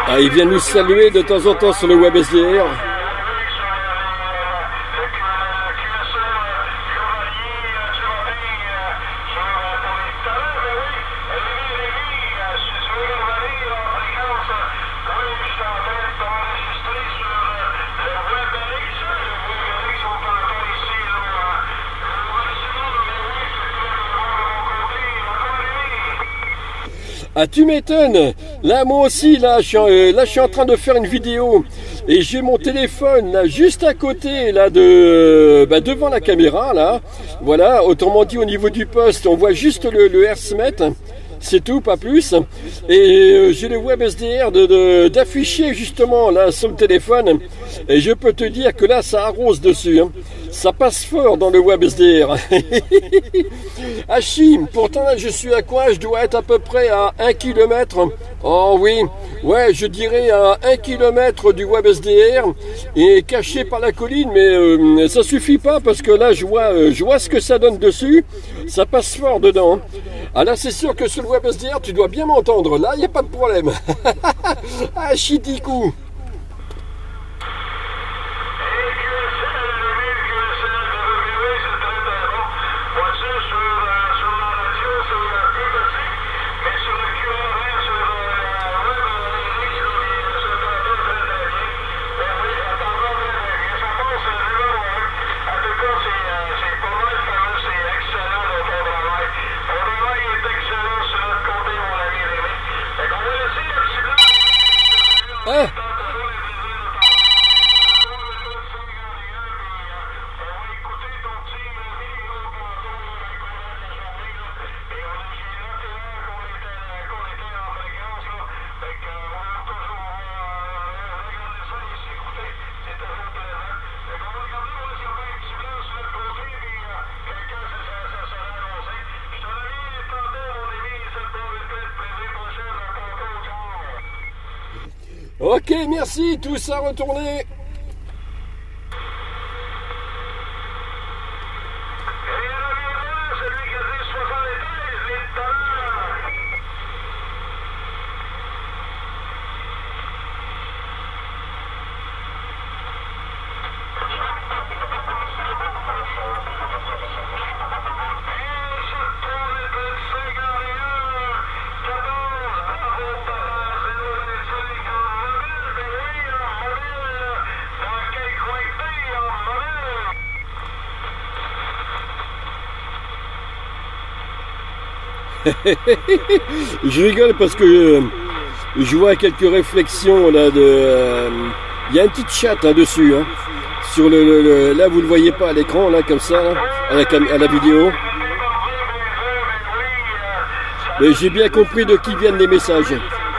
Ah, il vient nous saluer de temps en temps sur le WebSDR. Ah, tu m'étonnes. Là, moi aussi, là, je suis en train de faire une vidéo et j'ai mon téléphone là juste à côté là devant la caméra là. Voilà, autrement dit au niveau du poste, on voit juste le RSMet. C'est tout, pas plus. Et j'ai le WebSDR d'afficher justement là sur le téléphone. Et je peux te dire que là, ça arrose dessus. Hein. Ça passe fort dans le WebSDR. Hachim, pourtant là, je suis à quoi? Je dois être à peu près à 1 km. Oh oui, ouais, je dirais à 1 km du WebSDR et caché par la colline, mais ça suffit pas parce que là, je vois ce que ça donne dessus. Ça passe fort dedans. Ah là, c'est sûr que sur le WebSDR, tu dois bien m'entendre. Là, il n'y a pas de problème. Ah, chitikou. Ah. Ok, merci, tous à retourner. Je rigole parce que je vois quelques réflexions là il y a un petit chat hein, dessus hein, sur là vous le voyez pas à l'écran là comme ça là, à la vidéo. Mais j'ai bien compris de qui viennent les messages.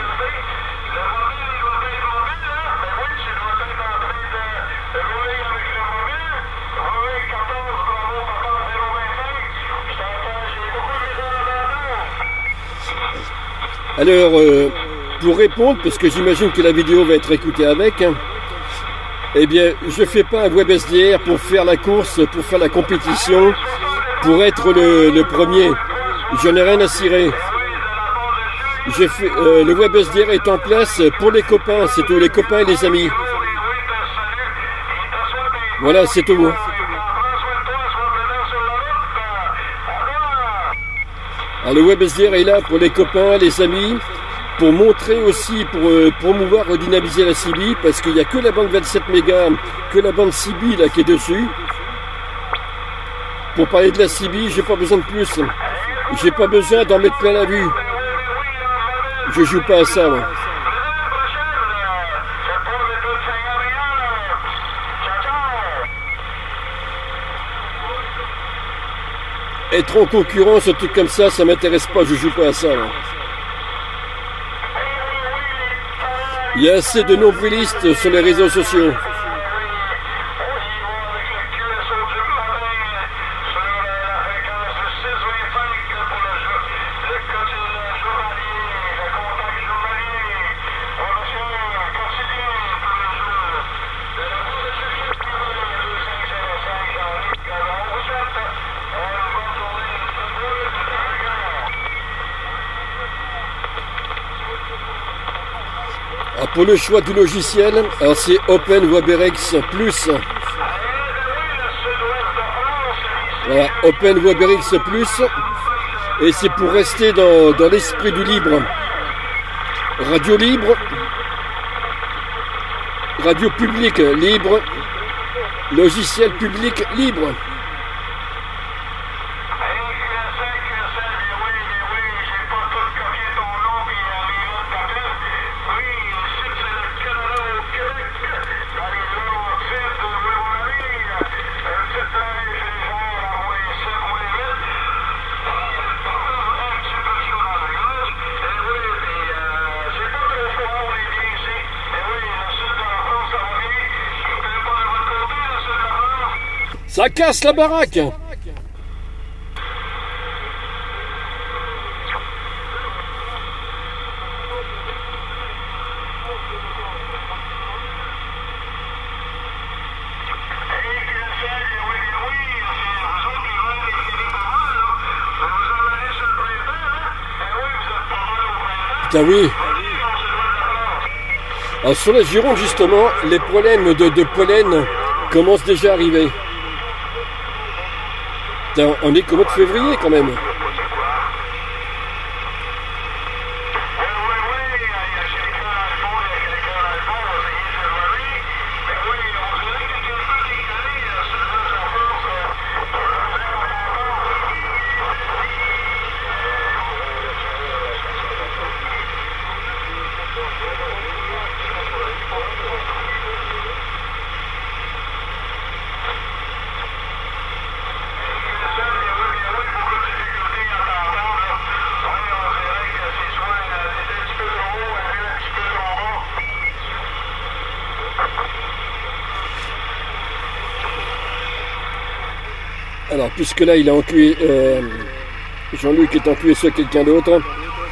Alors, pour répondre, parce que j'imagine que la vidéo va être écoutée avec, hein, eh bien, je ne fais pas un WebSDR pour faire la course, pour faire la compétition, pour être le premier. Je n'ai rien à cirer. Le WebSDR est en place pour les copains, c'est tout, les copains et les amis. Voilà, c'est tout. Alors, le WebSDR est là pour les copains, les amis, pour montrer aussi, pour promouvoir, redynamiser la CB, parce qu'il n'y a que la bande 27 mégas, que la bande CB là qui est dessus. Pour parler de la CB, j'ai pas besoin de plus. J'ai pas besoin d'en mettre plein la vue. Je joue pas à ça, moi. Être en concurrence, un truc comme ça, ça m'intéresse pas, je joue pas à ça. Là. Il y a assez de nombrilistes sur les réseaux sociaux. Alors pour le choix du logiciel, alors c'est OpenWebEx Plus. Voilà, OpenWebEx Plus. Et c'est pour rester dans l'esprit du libre. Radio libre. Radio public libre. Logiciel public libre. Ça casse la baraque. Putain oui. Alors sur la Gironde justement, les problèmes de pollen commencent déjà à arriver. Putain, on est qu'au mois de février quand même. Alors, puisque là, il a enculé, Jean-Luc est enculé sur quelqu'un d'autre.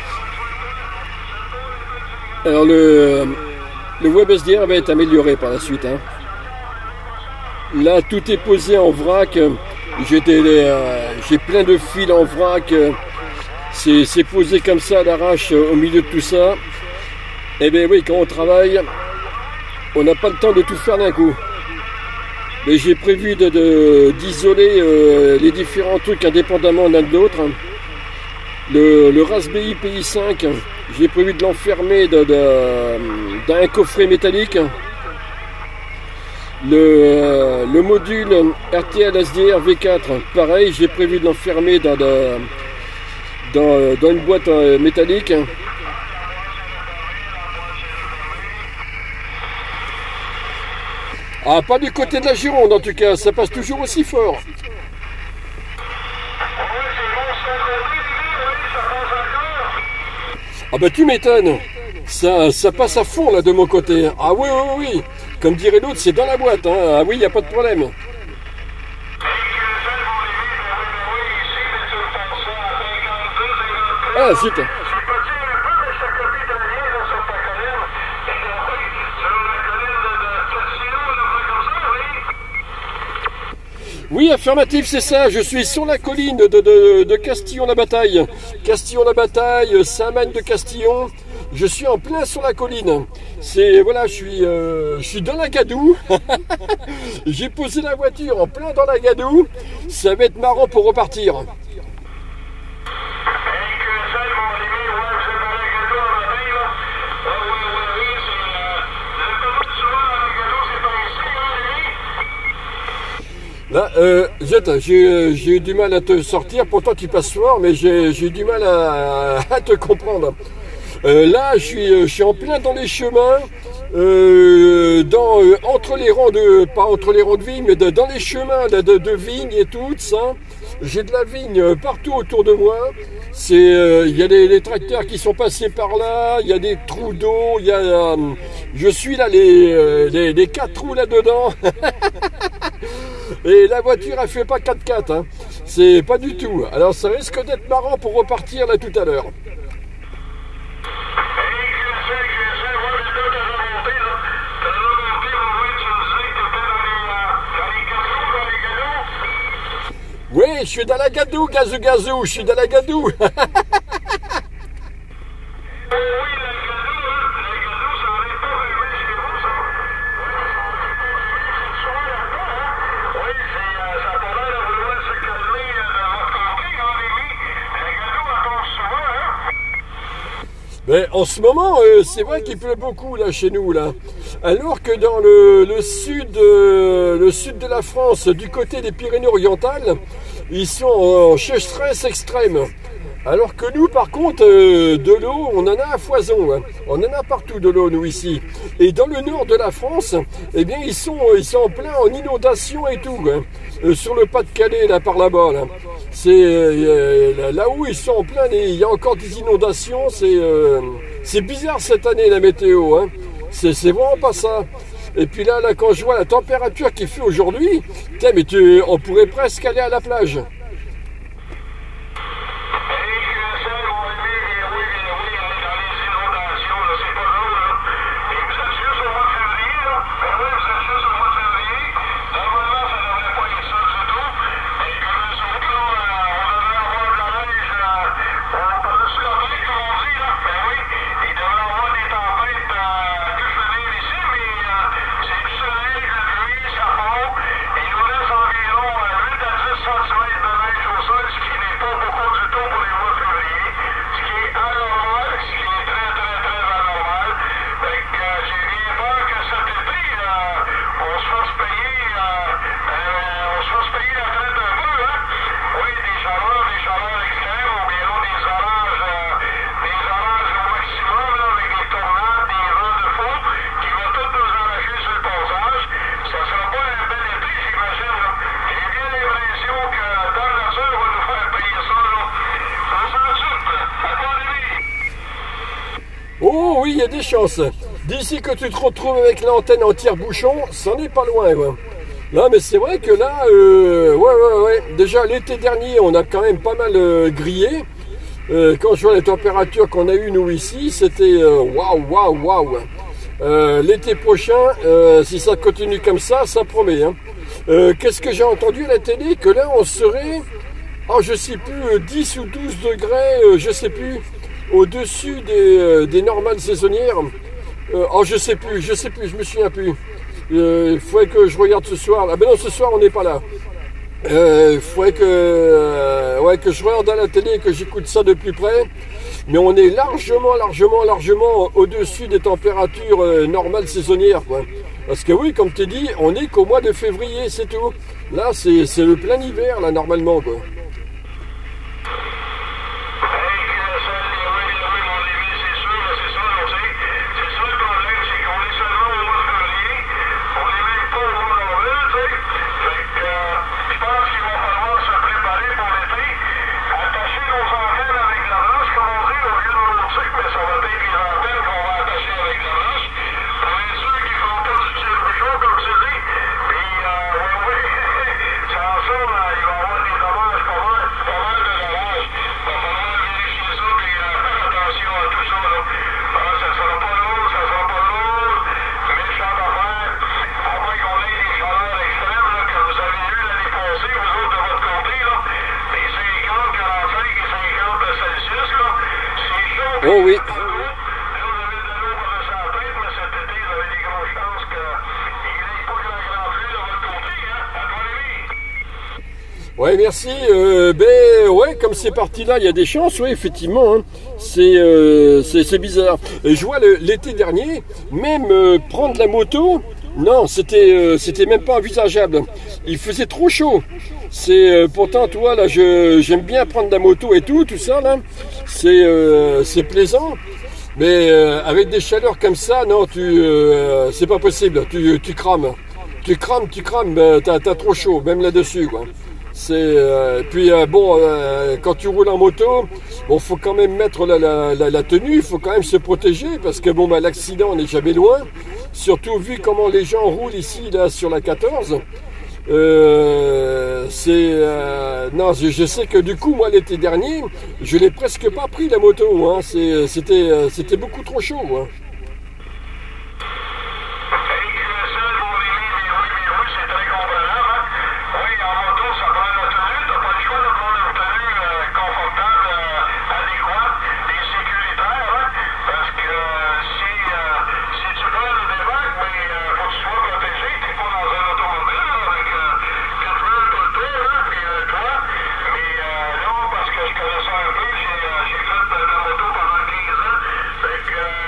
Alors, le WebSDR va être amélioré par la suite. Hein. Là, tout est posé en vrac. J'ai plein de fils en vrac. C'est posé comme ça à l'arrache au milieu de tout ça. Eh bien oui, quand on travaille, on n'a pas le temps de tout faire d'un coup. Mais j'ai prévu d'isoler les différents trucs indépendamment l'un de l'autre. Le Raspberry Pi 5, j'ai prévu de l'enfermer d'un coffret métallique. Le module RTL SDR V4, pareil, j'ai prévu de l'enfermer dans une boîte métallique. Ah, pas du côté de la Gironde en tout cas, ça passe toujours aussi fort. Ah bah tu m'étonnes, ça passe à fond là de mon côté. Ah oui, oui, oui, comme dirait l'autre, c'est dans la boîte, hein. Ah oui, il n'y a pas de problème. Ah zut. Oui, affirmatif, c'est ça. Je suis sur la colline de Castillon-la-Bataille. Castillon-la-Bataille, Saint-Magne de Castillon. Je suis en plein sur la colline. Voilà, je suis dans la gadoue. J'ai posé la voiture en plein dans la gadoue. Ça va être marrant pour repartir. Là, j'ai eu du mal à te sortir, pourtant tu passes fort, mais j'ai eu du mal à te comprendre. Là, je suis en plein dans les chemins, entre les rangs pas entre les rangs de vignes, mais dans les chemins de vignes et tout ça. J'ai de la vigne partout autour de moi. Il y a les tracteurs qui sont passés par là, il y a des trous d'eau, je suis là, les 4 trous là-dedans. Et la voiture, elle fait pas 4x4, hein. C'est pas du tout. Alors ça risque d'être marrant pour repartir là tout à l'heure. Oui, je suis dans la gadoue, gazou, je suis dans la gadoue. Ben, en ce moment, c'est vrai qu'il pleut beaucoup là chez nous là. Alors que dans le sud de la France, du côté des Pyrénées-Orientales, ils sont en sécheresse extrême. Alors que nous, par contre, de l'eau, on en a à foison. Hein. On en a partout de l'eau, nous, ici. Et dans le nord de la France, eh bien, ils sont en plein en inondation et tout. Hein. Sur le Pas-de-Calais, là, par là-bas. Là. C'est là où ils sont en plein, il y a encore des inondations. C'est bizarre cette année, la météo. Hein. C'est vraiment pas ça. Et puis là, quand je vois la température qu'il fait aujourd'hui, on pourrait presque aller à la plage. Oh oui, il y a des chances. D'ici que tu te retrouves avec l'antenne en tire-bouchon, ça n'est pas loin. Ouais. Là, mais c'est vrai que là, ouais. Déjà l'été dernier, on a quand même pas mal grillé. Quand je vois les températures qu'on a eues nous ici, c'était waouh. L'été prochain, si ça continue comme ça promet. Hein. Qu'est-ce que j'ai entendu à la télé? Que là, on serait, je sais plus, 10 ou 12 degrés, je sais plus. Au-dessus des normales saisonnières. Je sais plus, je me souviens plus. Il faudrait que je regarde ce soir. Ah ben non, ce soir on n'est pas là. Il faudrait que je regarde à la télé et que j'écoute ça de plus près. Mais on est largement au-dessus des températures normales saisonnières, quoi. Parce que oui, comme tu dis, on est qu'au mois de février, c'est tout. Là, c'est le plein hiver, là, normalement, quoi. Oh oui. Ouais, merci. Comme c'est parti là, il y a des chances, oui, effectivement. Hein. C'est bizarre. Et je vois l'été dernier, même prendre la moto, non, c'était même pas envisageable. Il faisait trop chaud. Pourtant, toi, là, j'aime bien prendre la moto et tout ça, là. C'est plaisant. Mais avec des chaleurs comme ça, non, c'est pas possible. Tu crames. Tu crames, t'as trop chaud, même là-dessus, quoi. Quand tu roules en moto, faut quand même mettre la tenue, il faut quand même se protéger, parce que l'accident n'est jamais loin. Surtout vu comment les gens roulent ici, là, sur la 14. Non, je sais que du coup, moi, l'été dernier, je l'ai presque pas pris la moto. Hein. C'était beaucoup trop chaud. Hein.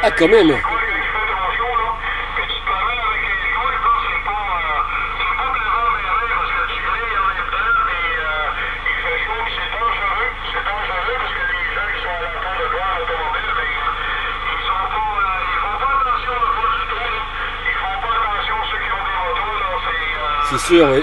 Ah, quand même. C'est sûr, oui.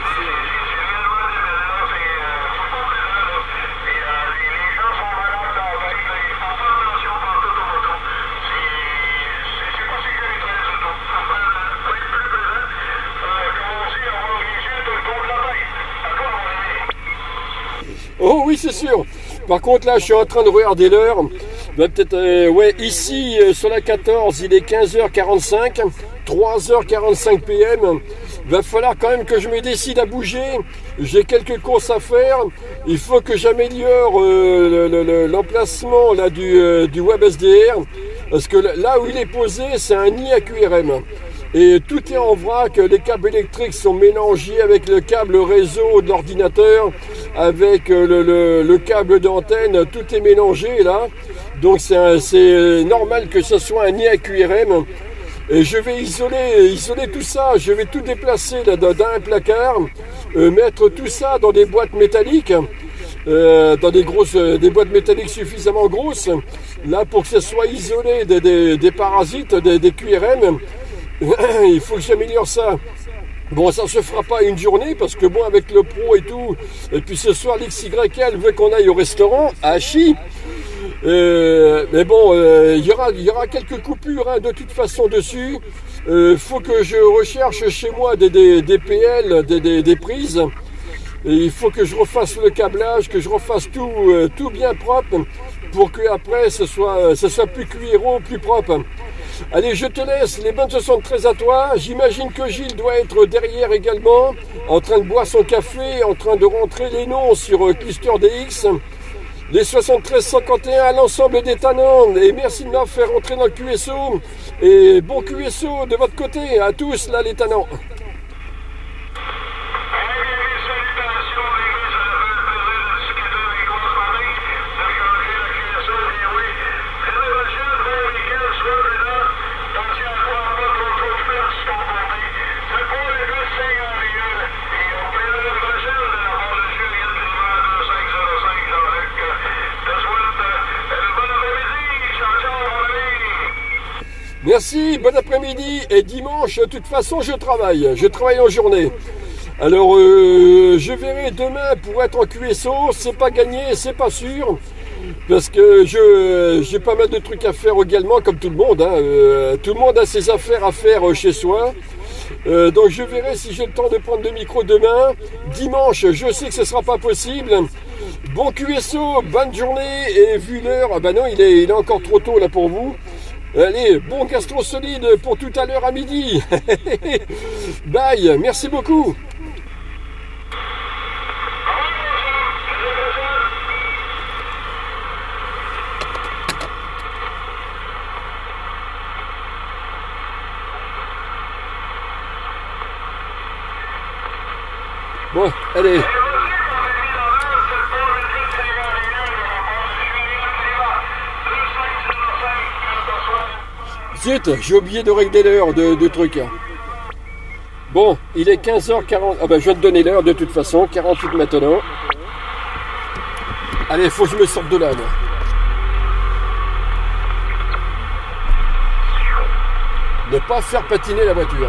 Oh oui, c'est sûr. Par contre, là, je suis en train de regarder l'heure. Ben, peut-être, ouais, ici, sur la 14, il est 15h45, 3h45 PM. Va falloir quand même que je me décide à bouger. J'ai quelques courses à faire. Il faut que j'améliore l'emplacement là du WebSDR. Parce que là où il est posé, c'est un nid à QRM. Et tout est en vrac, les câbles électriques sont mélangés avec le câble réseau de l'ordinateur, avec le câble d'antenne, tout est mélangé là. Donc c'est normal que ce soit un nid à QRM. Et je vais isoler tout ça, je vais tout déplacer là, dans un placard, mettre tout ça dans des boîtes métalliques, dans des boîtes métalliques suffisamment grosses, là pour que ce soit isolé des parasites, des QRM. Il faut que j'améliore ça. Bon, ça se fera pas une journée parce que bon, avec le pro et tout, et puis ce soir l'XYL veut qu'on aille au restaurant à Hachi. Mais bon, il y aura quelques coupures hein, de toute façon dessus. Faut que je recherche chez moi des PL, des prises. Et il faut que je refasse le câblage, que je refasse tout bien propre pour que après ce soit plus cuiro, plus propre. Allez, je te laisse, les bonnes 73 à toi. J'imagine que Gilles doit être derrière également, en train de boire son café, en train de rentrer les noms sur Cluster DX. Les 7351 à l'ensemble des tannants. Et merci de m'avoir fait rentrer dans le QSO. Et bon QSO de votre côté, à tous là les tannants. Merci, bon après-midi et dimanche, de toute façon je travaille en journée. Alors je verrai demain pour être en QSO, c'est pas gagné, c'est pas sûr, parce que j'ai pas mal de trucs à faire également comme tout le monde, hein. Tout le monde a ses affaires à faire chez soi. Donc je verrai si j'ai le temps de prendre le micro demain. Dimanche, je sais que ce sera pas possible. Bon QSO, bonne journée et vu l'heure, ah bah non il est encore trop tôt là pour vous. Allez, bon gastro solide pour tout à l'heure à midi. Bye, merci beaucoup. Bon, allez. Zut, j'ai oublié de régler l'heure de trucs. Bon, il est 15h40. Ah ben, je vais te donner l'heure de toute façon. 48 maintenant. Allez, faut que je me sorte de là, moi. Ne pas faire patiner la voiture.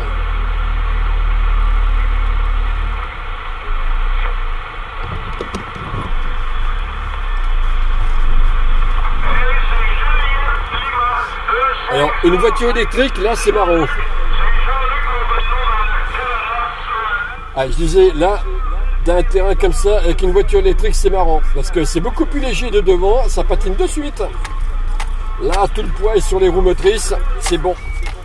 Alors, une voiture électrique, là, c'est marrant. Ah, je disais, là, d'un terrain comme ça, avec une voiture électrique, c'est marrant. Parce que c'est beaucoup plus léger de devant, ça patine de suite. Là, tout le poids est sur les roues motrices, c'est bon.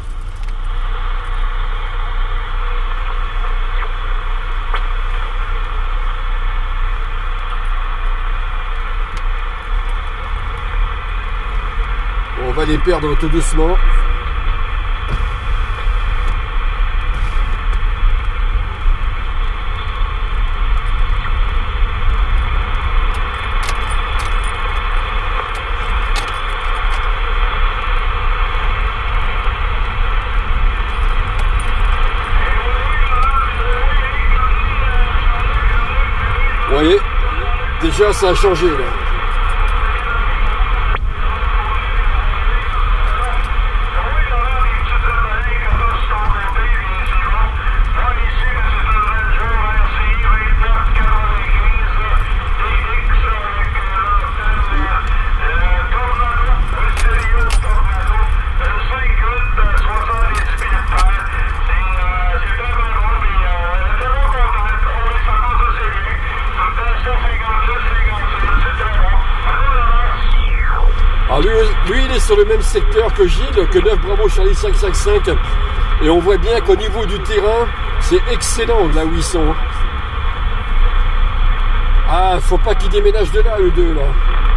On va les perdre tout doucement. voyez, déjà ça a changé là. Alors lui, il est sur le même secteur que Gilles, que 9 Bravo Charlie 555. Et on voit bien qu'au niveau du terrain, c'est excellent là où ils sont. Ah, faut pas qu'ils déménagent de là, eux deux, là.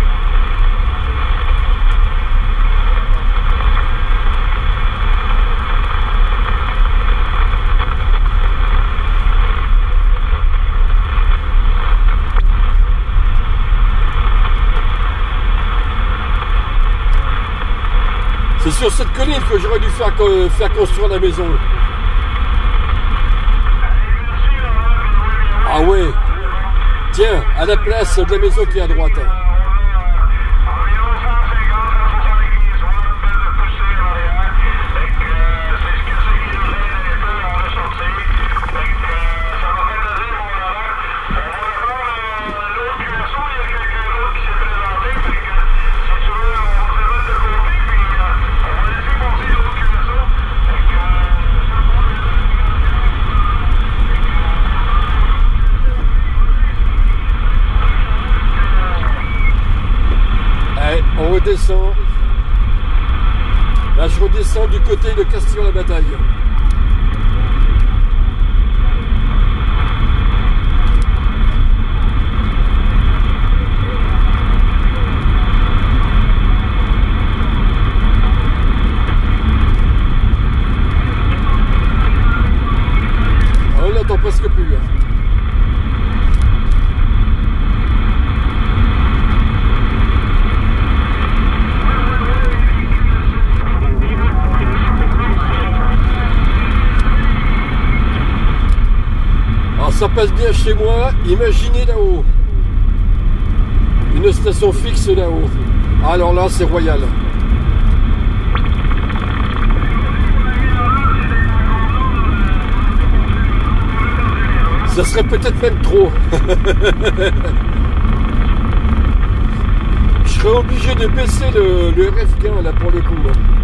C'est sur cette colline que j'aurais dû faire construire la maison. Ah ouais. Tiens, à la place de la maison qui est à droite. On redescend. Là, je redescends du côté de Castillon-la-Bataille. On l'entend presque plus. Ça passe bien chez moi, imaginez là-haut. Une station fixe là-haut. Alors là, c'est royal. Ça serait peut-être même trop. Je serais obligé de baisser le RF-gain là pour le coup.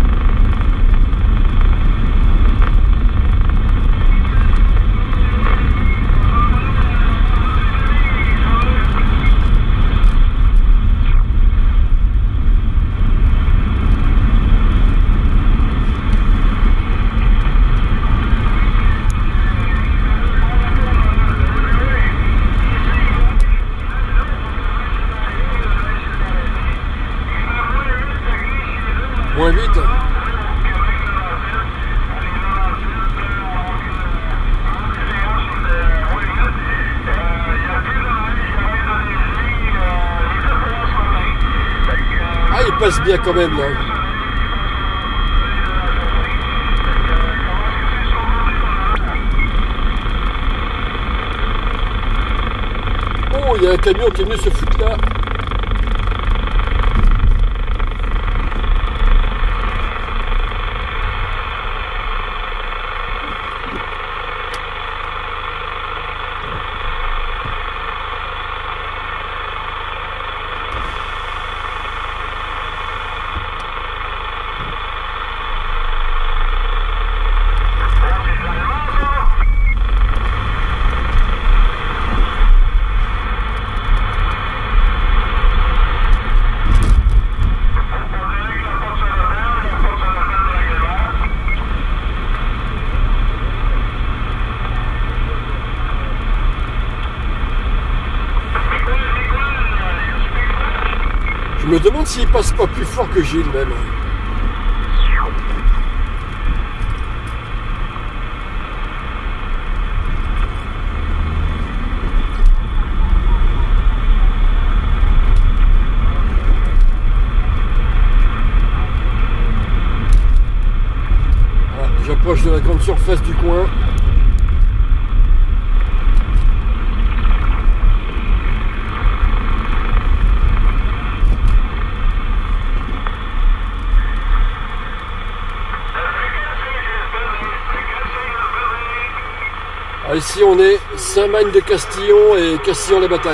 Moins 8. Ah, il passe bien quand même là. Oh, il y a un camion qui est venu se foutre là. Je me demande s'il passe pas plus fort que Gilles même. Voilà, j'approche de la grande surface du coin. Ah, ici on est Saint-Magne-de-Castillon et Castillon-les-Batailles.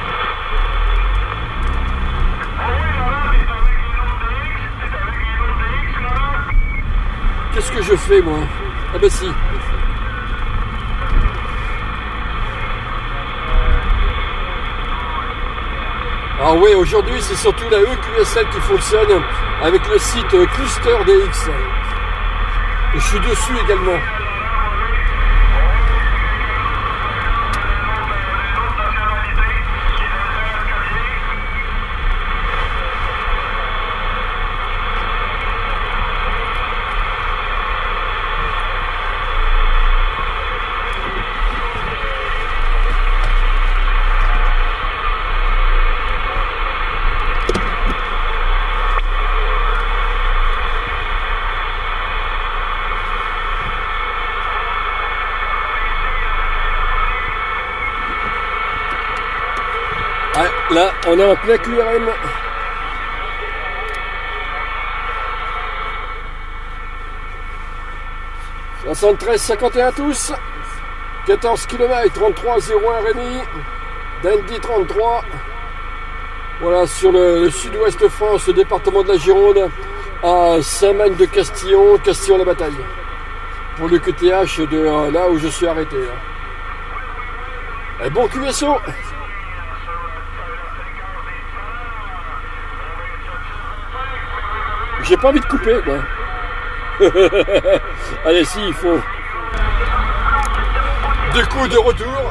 Qu'est-ce que je fais moi? Ah bah si. Alors oui, aujourd'hui c'est surtout la EQSL qui fonctionne avec le site ClusterDX. Et je suis dessus également. Là, on est en plein QRM. « 73-51 tous, 14 km, 33-01 Rémi, Dandy 33. Voilà, sur le sud-ouest France, le département de la Gironde, à Saint-Magne-de-Castillon, Castillon-la-Bataille. Pour le QTH de là où je suis arrêté. Et bon QSO. J'ai pas envie de couper, quoi. Allez, si, il faut. Du coup, de retour.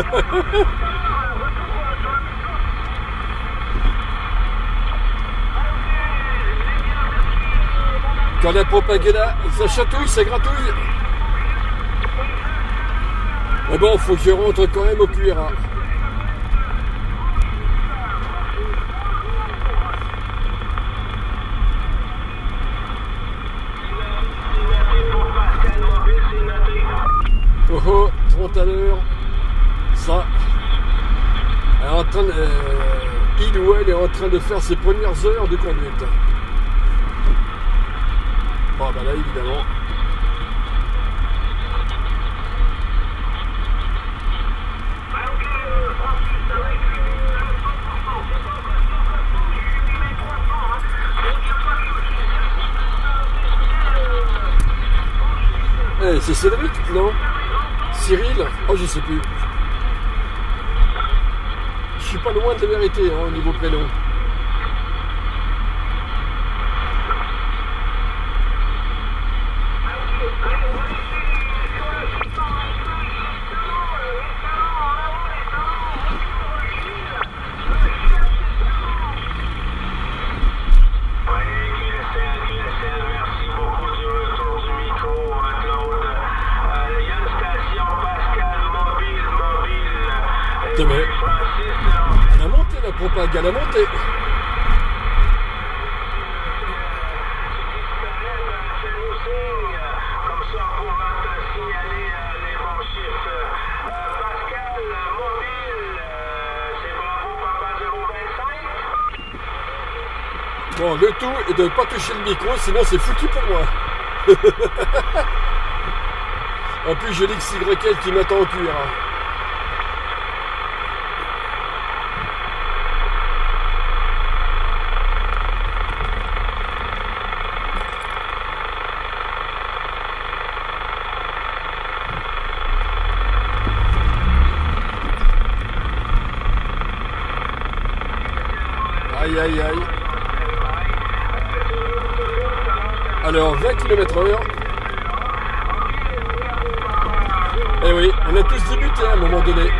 Quand la propagée là, ça chatouille, ça gratouille. Mais bon, faut que je rentre quand même au QRA. Oh, 30 à l'heure, ça, elle est en train de, il ou elle est en train de faire ses premières heures de conduite. Bon, bah là, évidemment. Eh, c'est Cédric, non? Cyril? Oh, je sais plus. Je suis pas loin de la vérité hein, au niveau prénom. Mais elle a monté la propage, elle a monté. Bon, le tout est de ne pas toucher le micro, sinon c'est foutu pour moi. En plus, j'ai l'XYL qui m'attend au cuir. Aïe aïe aïe. Alors 20 km/h. Eh oui, on a tous débuté à un moment donné.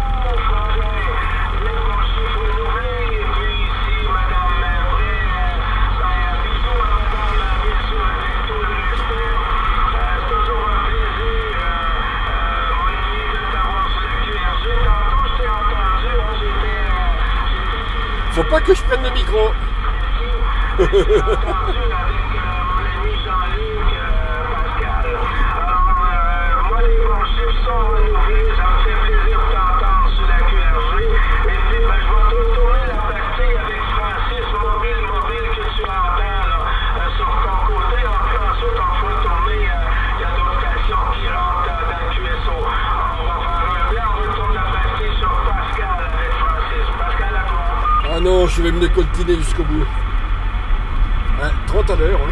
Faut pas que je prenne le micro. je vais me décoltiner jusqu'au bout. Hein, 30 à l'heure. Hein.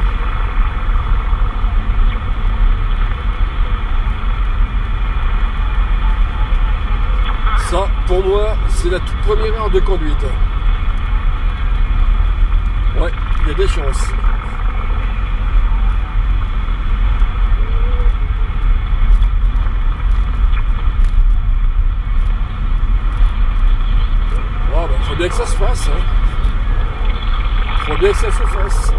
Ça, pour moi, c'est la toute première heure de conduite. Ouais, il y a des chances. Oh, bah, faut bien que ça se fasse. Hein. Faut bien que ça se fasse.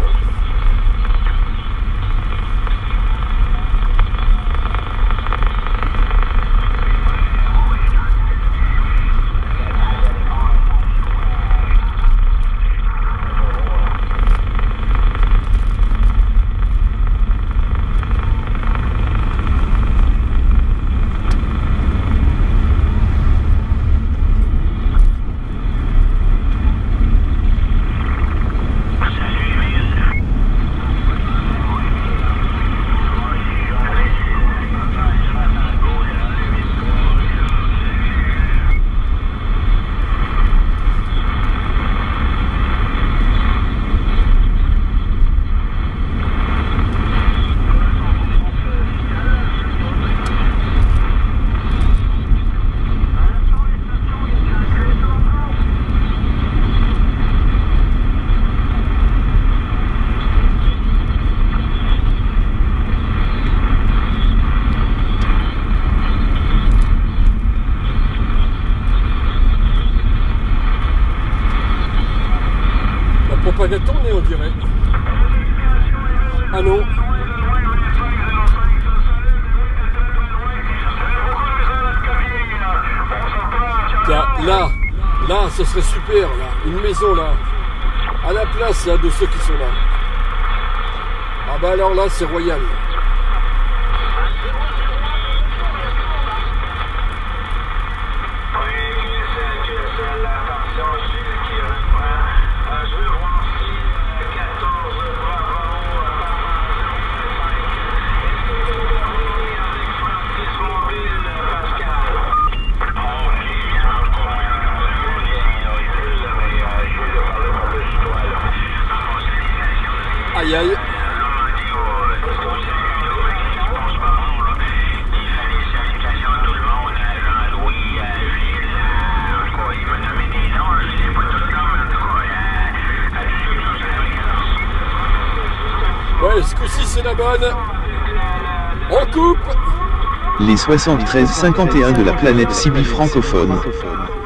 Pas de tourner, on dirait. Ah non. Tiens, là, ce serait super, là. Une maison, là. À la place, là, de ceux qui sont là. Ah bah alors là, c'est royal. Aïe aïe. Ouais, ce coup-ci c'est la bonne. On coupe. Les 73-51 de la planète Sibi francophone.